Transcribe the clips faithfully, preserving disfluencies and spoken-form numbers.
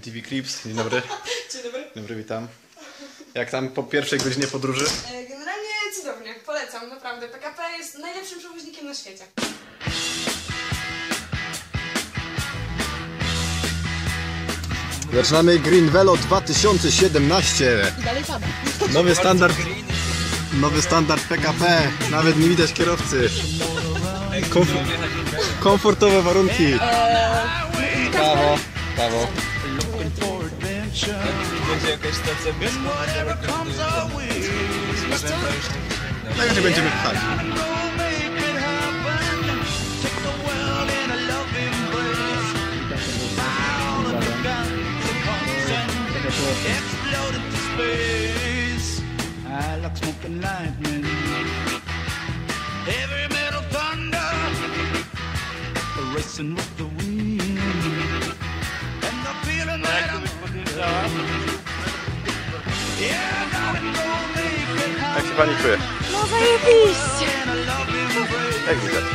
M T V Clips. Dzień dobry. Dzień dobry. Dzień dobry, witam. Jak tam po pierwszej godzinie podróży? Generalnie cudownie, polecam, naprawdę. P K P jest najlepszym przewoźnikiem na świecie. Zaczynamy Green Velo dwa tysiące siedemnaście. I dalej pada. Nowy standard. Nowy standard P K P. Nawet nie widać kierowcy. Komfort, komfortowe warunki. Prawo, prawo. Będzie jakaś stacja bez No już nie będziemy pchać. Jak się pani czuje? No zajebiście! Jak widać?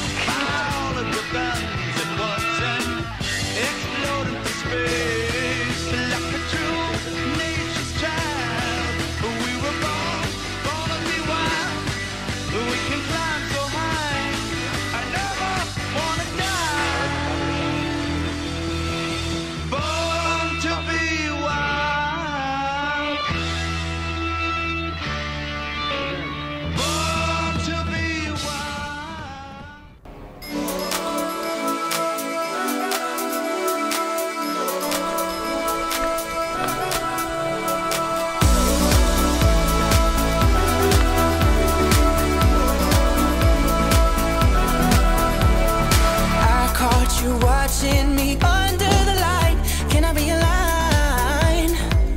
Watching me under the light, can I be a line?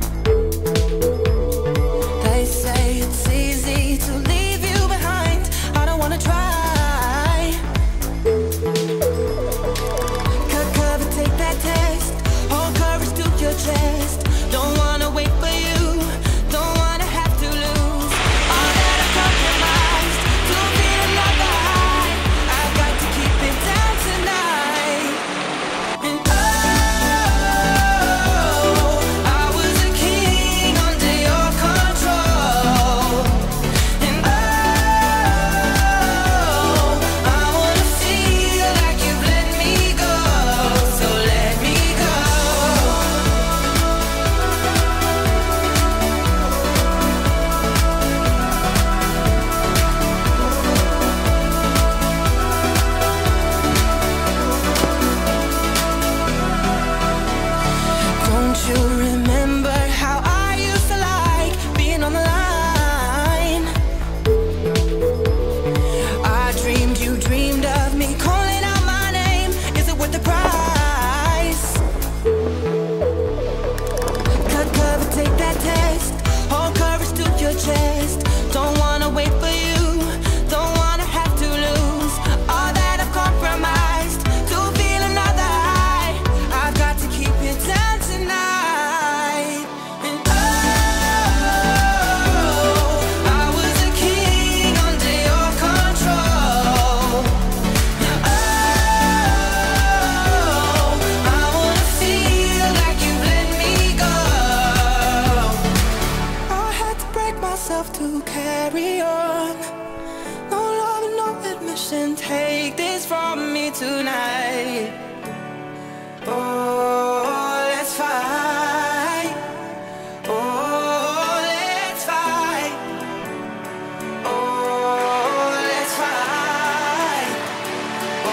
They say it's easy to leave you behind. I don't wanna try. Cut cover, take that test. Hold courage to your chest. Don't wanna wait for you. Don't wanna have to lose all that I compromised to feel another high. I've got to keep it down tonight. And oh, I was a king under your control. And oh, I wanna feel like you've let me go. So let me go. Don't you remember how I used to like being on the line? I dreamed you dreamed of me calling out my name. Is it worth the price? Cut cover, take that test. Hold courage to your chest. Don't wanna wait for you. Don't wanna have to lose all that I've compromised to feel another high. I've got to keep it down tonight. And oh, I was a king under your control. Now oh, I wanna feel like you've let me go. I had to break myself to carry on. No love and no admission. Take this from me tonight. Oh, let's fight. Oh, let's fight. Oh, let's fight. Oh.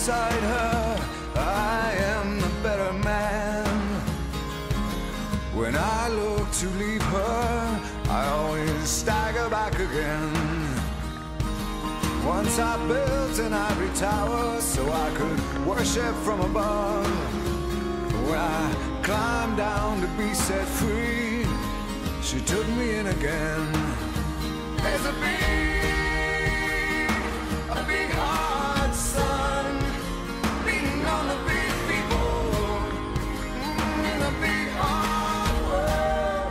beside her, I am the better man. When I look to leave her, I always stagger back again. Once I built an ivory tower so I could worship from above. When I climbed down to be set free, she took me in again. There's a big, a big hard sun beating on the big people in the big hard world.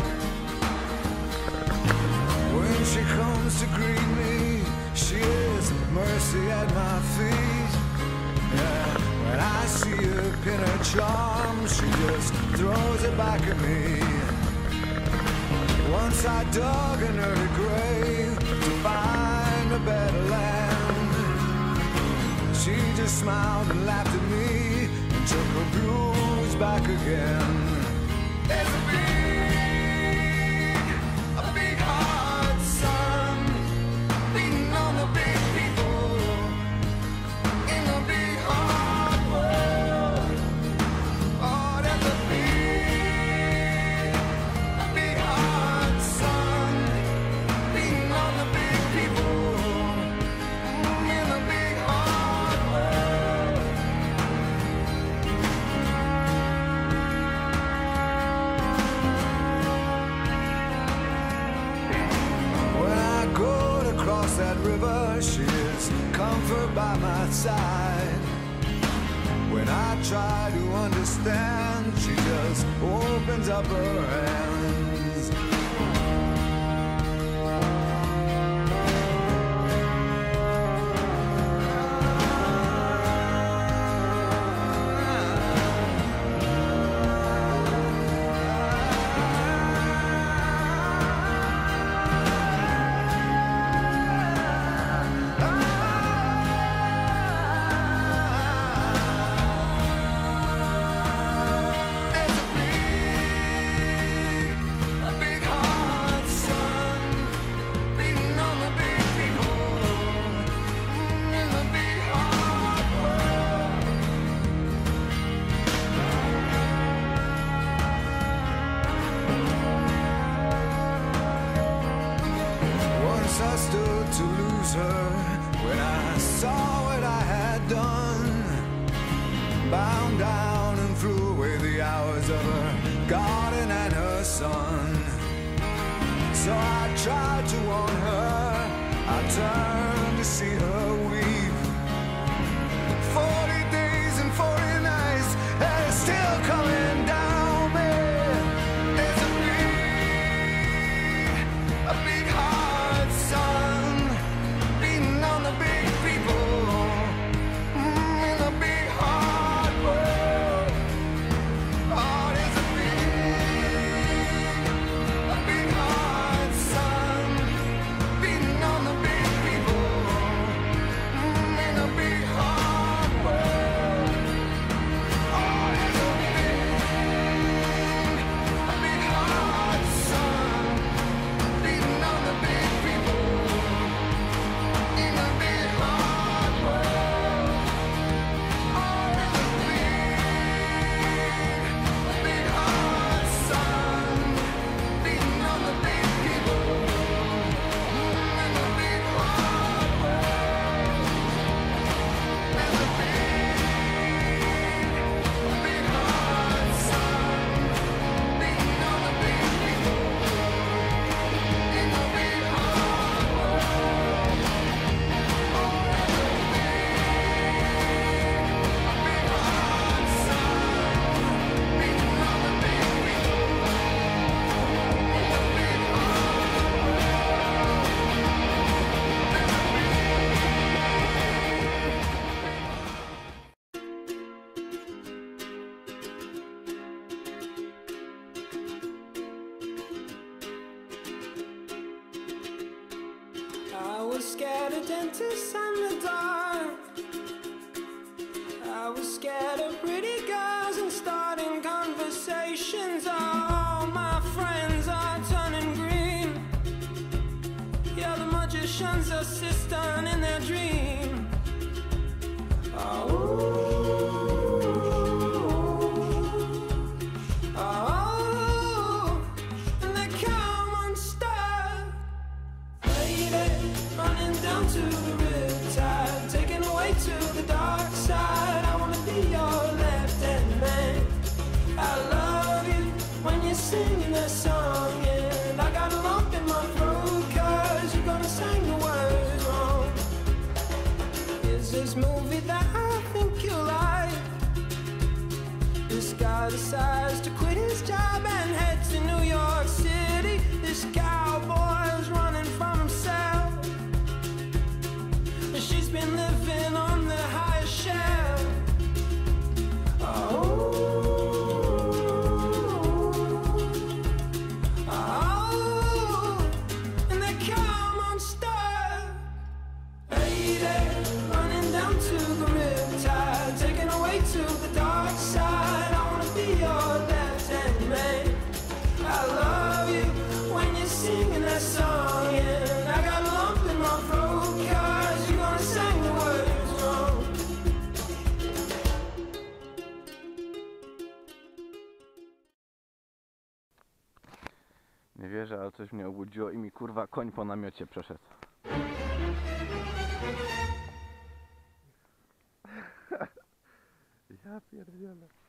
When she comes to greet me, she is mercy at my feet. Yeah, when I see her pin her charm, she just throws it back at me. Once I dug an early grave to find a better land. She just smiled and laughed at me and took her blues back again. There's a big, a big hard sun beating on the big people in the big hard world. Oh, there's a big, a big hard sun beating on the big people in the big hard world. When I go to cross that river, she is comfort by my side. When I try to understand, she just opens up her hands. There's a big, a big hard sun beating on the big people in the big hard world. Once I stood to lose her when I saw what I had done. Bound down and flew away the hours of her garden and her son. So I tried to warn her, I turned to see her weep. Forty days and forty nights, and it's still coming down me. There's a big, a big hard sun beating on the big people in the big hard world. Oh, there's a big, a big hard sun beating on the big people in the big hard world. Oh, there's a big, a big hard sun beating on the big people in the big hard world. Oh, there's a big, a big hard sun beating on the big people in the big hard world. There's a big, a big hard sun beating on the big people in the big hard world. Oh, there's a big, a big hard sun beating on the big people in the big I was scared of dentists and the dark. I was scared of pretty girls and starting conversations. All my friends are turning green. Yeah, the magician's assistant in their dream. Oh. this movie that I think you like. This guy decides to quit his job and head to New York City. This cowboy's running from himself. She's been living on the highest shelf. Oh, oh, and they come unstuck. Hey there, running down to the riptide, taken away to the dark side. I wanna be your left-hand man. I love you when you're singing that song, and I got a lump in my throat 'cause you're gonna sing the words wrong. Nie wierzę, ale coś mnie obudziło i mi kurwa koń po namiocie przeszedł. Ja pierdzielę.